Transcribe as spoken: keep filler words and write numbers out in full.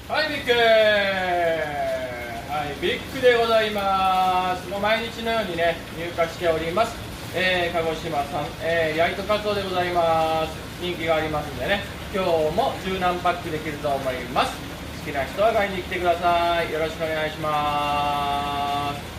はい、ビッグはい、ビッグでございます。もう毎日のようにね、入荷しております。えー、鹿児島産、えー、焼いとカツオでございます。人気がありますんでね、今日もじゅうなんパックできると思います。好きな人は買いに来てください。よろしくお願いします。